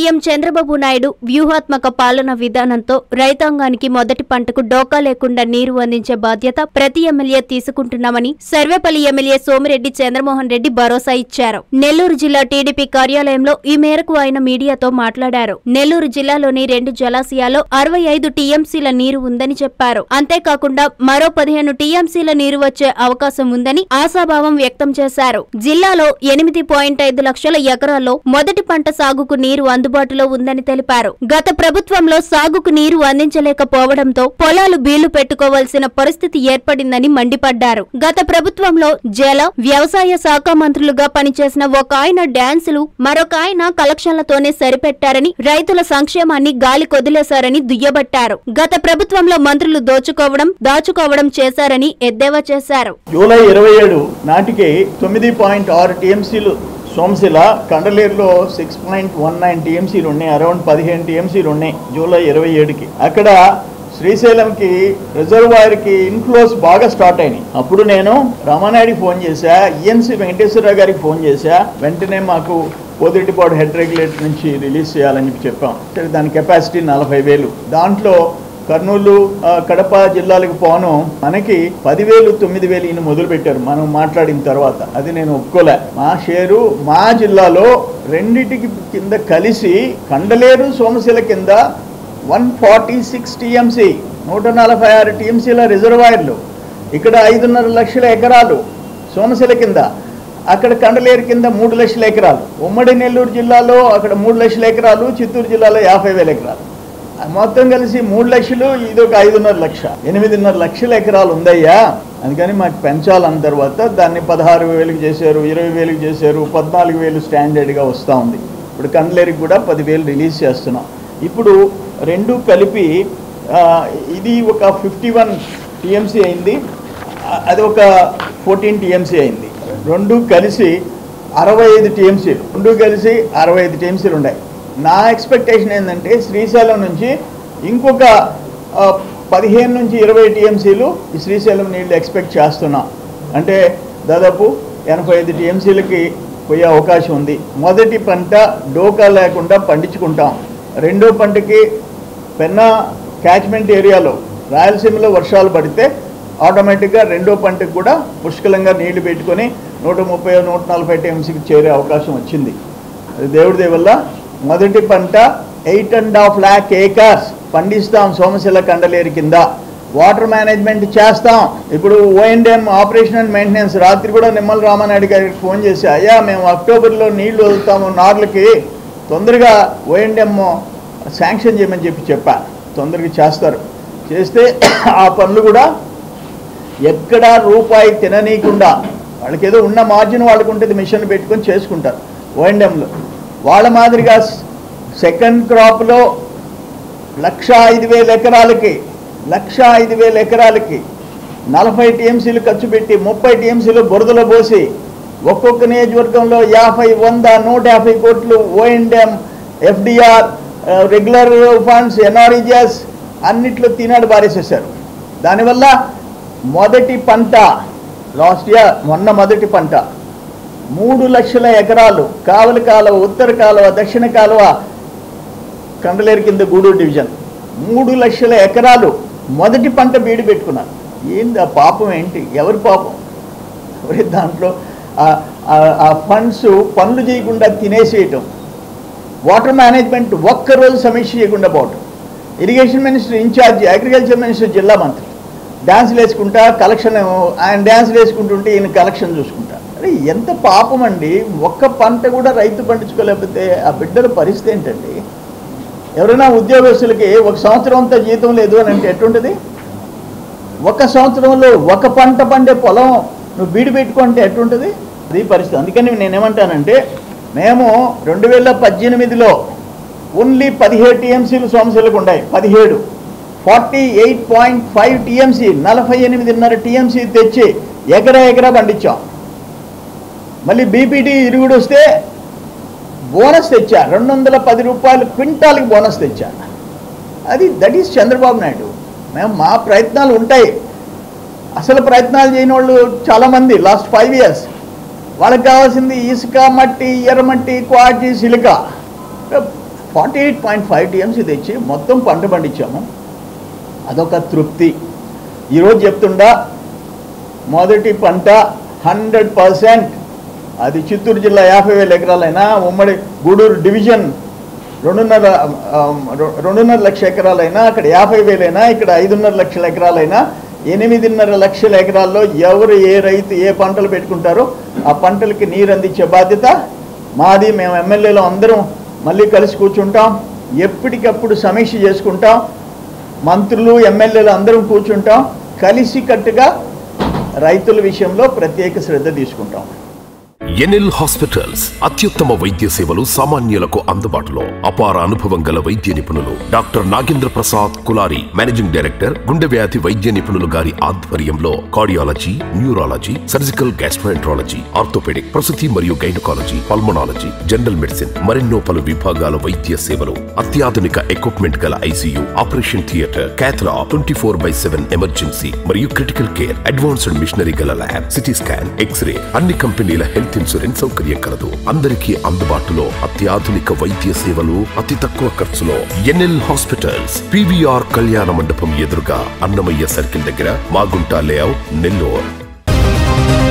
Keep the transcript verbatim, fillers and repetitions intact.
CM Chandrababu Naidu వ్యూహాత్మక పాలన విధానంతో రైతాంగానికి మొదటి పంటకు డోకా లేకుండా నీరు అందించే బాధ్యత ప్రతి ఎమ్మెల్యే తీసుకుంటున్నామని సర్వేపల్లి ఎమ్మెల్యే సోమిరెడ్డి చంద్రమోహన్ రెడ్డి భరోసా ఇచ్చారు. నెల్లూరు జిల్లా టీడీపీ కార్యాలయంలో ఈ మేరకు ఆయన మీడియాతో మాట్లాడారు. నెల్లూరు జిల్లాలోని రెండు జలాశయాల్లో అరవై ఐదు టీఎంసీల నీరు ఉందని చెప్పారు. అంతేకాకుండా మరో పదిహేను టీఎంసీల నీరు వచ్చే అవకాశం ఉందని ఆశాభావం వ్యక్తం చేశారు. జిల్లాలో ఎనిమిది పాయింట్ ఐదు లక్షల ఎకరాల్లో మొదటి పంట సాగుకు నీరు అందుబాటులో ఉందని తెలిపారు. గత ప్రభుత్వంలో సాగుకు నీరు అందించలేకపోవడంతో పొలాలు బీళ్లు పెట్టుకోవాల్సిన పరిస్థితి ఏర్పడిందని మండిపడ్డారు. గత ప్రభుత్వంలో జల వ్యవసాయ శాఖ మంత్రులుగా పనిచేసిన ఒక ఆయన డ్యాన్సులు మరొక ఆయన కలెక్షన్లతోనే సరిపెట్టారని, రైతుల సంక్షేమాన్ని గాలి కొదిలేశారని దుయ్యబట్టారు. గత ప్రభుత్వంలో మంత్రులు దోచుకోవడం దాచుకోవడం చేశారని ఎద్దేవా చేశారు. జూలై ఇరవై ఏడు నాటికి తొమ్మిది పాయింట్ ఆరు టీఎంసీలు సోమశిల, కండలేరులో సిక్స్ పాయింట్ వన్ నైన్ టీఎంసీలు ఉన్నాయి. అరౌండ్ పదిహేను టీఎంసీలు ఉన్నాయి జూలై ఇరవై ఏడుకి. అక్కడ శ్రీశైలంకి రిజర్వాయర్కి ఇన్ఫ్లోస్ బాగా స్టార్ట్ అయినాయి. అప్పుడు నేను రామానాయుడికి ఫోన్ చేశా, ఈఎన్సీ వెంకటేశ్వరరావు గారికి ఫోన్ చేశా. వెంటనే మాకు పోతిరెడ్డిపాడు హెడ్ రెగ్యులేటర్ నుంచి రిలీజ్ చేయాలని చెప్పాం. దాని కెపాసిటీ నలభై వేలు. దాంట్లో కర్నూలు, కడప జిల్లాలకు పోను మనకి పదివేలు తొమ్మిది వేలు ఈయన మొదలు పెట్టారు మనం మాట్లాడిన తర్వాత. అది నేను ఒప్పుకోలే. మా షేరు మా జిల్లాలో రెండిటికి కింద కలిసి కండలేరు సోమశిల కింద వన్ ఫార్టీ సిక్స్ టీఎంసీ నూట నలభై ఆరు టీఎంసీల రిజర్వాయర్లు. ఇక్కడ ఐదున్నర లక్షల ఎకరాలు సోమశిల కింద, అక్కడ కండలేరు కింద మూడు లక్షల ఎకరాలు. ఉమ్మడి నెల్లూరు జిల్లాలో అక్కడ మూడు లక్షల ఎకరాలు, చిత్తూరు జిల్లాలో యాభై వేల ఎకరాలు. మొత్తం కలిసి మూడు లక్షలు, ఇది ఒక ఐదున్నర లక్ష ఎనిమిదిన్నర లక్షల ఎకరాలు ఉందయ్యా. అందుకని మాకు పెంచాలన్న తర్వాత దాన్ని పదహారు వేలకు చేశారు, ఇరవై వేలకు చేశారు, పద్నాలుగు వేలు స్టాండర్డ్గా వస్తూ ఉంది. ఇప్పుడు కండలేరికి కూడా పదివేలు రిలీజ్ చేస్తున్నాం. ఇప్పుడు రెండు కలిపి ఇది ఒక ఫిఫ్టీ వన్ టీఎంసీ అయింది, అది ఒక ఫోర్టీన్ టీఎంసీ అయింది. రెండు కలిసి అరవై ఐదు టీఎంసీలు రెండు కలిసి అరవై ఐదు టీఎంసీలు ఉన్నాయి. నా ఎక్స్పెక్టేషన్ ఏంటంటే శ్రీశైలం నుంచి ఇంకొక పదిహేను నుంచి ఇరవై టీఎంసీలు ఈ శ్రీశైలం నీళ్ళు ఎక్స్పెక్ట్ చేస్తున్నాం. అంటే దాదాపు ఎనభై ఐదు టీఎంసీలకి పోయే అవకాశం ఉంది. మొదటి పంట డోకా లేకుండా పండించుకుంటాం. రెండో పంటకి పెన్నా క్యాచ్మెంట్ ఏరియాలో రాయలసీమలో వర్షాలు పడితే ఆటోమేటిక్గా రెండో పంటకు కూడా పుష్కలంగా నీళ్లు పెట్టుకొని నూట ముప్పై నూట నలభై టీఎంసీకి చేరే అవకాశం వచ్చింది. అది దేవుడి దయ వల్ల. మొదటి పంట eight and half lakh acres పండిస్తాం సోమశిల కండలేరు కింద. వాటర్ మేనేజ్మెంట్ చేస్తాం. ఇప్పుడు ఓఎండ్ఎం ఆపరేషన్ అండ్ మెయింటెనెన్స్, రాత్రి కూడా నిమ్మల రామానాయుడు గారికి ఫోన్ చేసి, అయ్యా మేము అక్టోబర్లో నీళ్లు వదులుతాము నార్లకి, తొందరగా ఓఎండ్ఎం శాంక్షన్ చేయమని చెప్పి చెప్పా. తొందరగా చేస్తారు. చేస్తే ఆ పనులు కూడా ఎక్కడా రూపాయి తిననీయకుండా, వాళ్ళకి ఏదో ఉన్న మార్జిన్ వాళ్ళకు ఉంటుంది, మిషన్ పెట్టుకొని చేసుకుంటారు ఓఎండ్ఎంలో. వాళ్ళ మాదిరిగా సెకండ్ క్రాప్లో లక్ష ఐదు వేల ఎకరాలకి లక్ష ఐదు వేల ఎకరాలకి నలభై టీఎంసీలు ఖర్చు పెట్టి ముప్పై టీఎంసీలు బురదలో పోసి ఒక్కొక్క నియోజకవర్గంలో యాభై వంద నూట యాభై కోట్లు O and M, FDR, regular funds, NREGS అన్నిట్లో తినాడు బారేసేశారు. దానివల్ల మొదటి పంట లాస్ట్ ఇయర్ మొన్న మొదటి పంట మూడు లక్షల ఎకరాలు కావలి కాలువ, ఉత్తర కాలువ, దక్షిణ కాలువ, కండలేరు కింద గూడూరు డివిజన్ మూడు లక్షల ఎకరాలు మొదటి పంట బీడి పెట్టుకున్నారు. ఏంది ఆ పాపం? ఏంటి ఎవరి పాపం? ఎవరి దాంట్లో ఆ ఫండ్స్ పనులు చేయకుండా తినేసేయటం, వాటర్ మేనేజ్మెంట్ ఒక్కరోజు సమీక్ష చేయకుండా పోవటం. Irrigation minister incharge, agriculture minister జిల్లా మంత్రి డ్యాన్సులు వేసుకుంటా కలెక్షన్, ఆయన డ్యాన్సులు వేసుకుంటుంటే ఈయన కలెక్షన్ చూసుకుంటా. అరే ఎంత పాపం అండి! ఒక్క పంట కూడా రైతు పండించుకోలేకపోతే ఆ బిడ్డల పరిస్థితి ఏంటండి? ఎవరైనా ఉద్యోగస్తులకి ఒక సంవత్సరం అంతా జీతం లేదు అని అంటే ఎట్టుంటుంది? ఒక సంవత్సరంలో ఒక పంట పండే పొలం నువ్వు బీడి పెట్టుకుంటే ఎట్టుంటుంది? అది పరిస్థితి. అందుకని నేనేమంటానంటే, మేము రెండు వేల పద్దెనిమిదిలో ఓన్లీ పదిహేడు టీఎంసీలు సోమశిలకు ఉన్నాయి. పదిహేడు forty eight point five TMC నలభై ఎనిమిదిన్నర టీఎంసీ తెచ్చి ఎకరా ఎకరా పండించాం. మళ్ళీ బీపీటీ ఇరుగుడు వస్తే బోనస్ తెచ్చా, రెండు వందల పది రూపాయలు క్వింటాల్కి బోనస్ తెచ్చా. అది దట్ ఈస్ చంద్రబాబు నాయుడు. మేము మా ప్రయత్నాలు ఉంటాయి. అసలు ప్రయత్నాలు చేయని వాళ్ళు చాలామంది లాస్ట్ ఫైవ్ ఇయర్స్ వాళ్ళకి కావాల్సింది ఇసుక, మట్టి, ఎర్రమట్టి, quartz, silica. Forty eight point five TMC తెచ్చి మొత్తం పంట పండించాము. అదొక తృప్తి. ఈరోజు చెప్తుండా మొదటి పంట హండ్రెడ్ పర్సెంట్ అది చిత్తూరు జిల్లా యాభై వేల ఎకరాలైనా, ఉమ్మడి గూడూరు డివిజన్ రెండున్నర రెండున్నర లక్షల ఎకరాలైనా, అక్కడ యాభై వేలైనా, ఇక్కడ ఐదున్నర లక్షల ఎకరాలైనా, ఎనిమిదిన్నర లక్షల ఎకరాల్లో ఎవరు ఏ రైతు ఏ పంటలు పెట్టుకుంటారో ఆ పంటలకి నీరు అందించే బాధ్యత మాది. మేము ఎమ్మెల్యేలు అందరం మళ్ళీ కలిసి కూర్చుంటాం, ఎప్పటికప్పుడు సమీక్ష చేసుకుంటాం, మంత్రులు ఎమ్మెల్యేలు అందరం కూర్చుంటాం, కలిసికట్టుగా రైతుల విషయంలో ప్రత్యేక శ్రద్ధ తీసుకుంటాం. ఎన్ఎల్ హాస్పిటల్స్ అత్యుత్తమ వైద్య సేవలు సామాన్యులకు అందుబాటులో. అపార అనుభవం గల వైద్య నిపుణులు doctor Nagendra Prasad Kulari, managing director, గుండె వ్యాధి వైద్య నిపుణులు గారి ఆధ్వర్యంలో cardiology, neurology, surgical gastroenterology, orthopaedic, ప్రసూతి మరియు గైనకాలజీ, పల్మనాలజీ, జనరల్ మెడిసిన్ మరెన్నో పలు విభాగాల వైద్య సేవలు. అత్యాధునిక ఎక్విప్మెంట్ గల ICU, operation theatre, cath lab, twenty four by seven emergency మరియు క్రిటికల్ కేర్, అడ్వాన్స్డ్ మిషనరీ గల ల్యాబ్, సిటీ స్కాన్, ఎక్స్రే, అన్ని కంపెనీల హెల్త్ ఇన్సూరెన్స్ సౌకర్యం కలదు. అందరికీ అందుబాటులో అత్యాధునిక వైద్య సేవలు అతి తక్కువ ఖర్చులో. ఎన్ఎల్ హాస్పిటల్స్, పీవీఆర్ కళ్యాణ మండపం ఎదురుగా, అన్నమయ్య సర్కిల్ దగ్గర, మాగుంట లేఅవుట్, నెల్లూరు.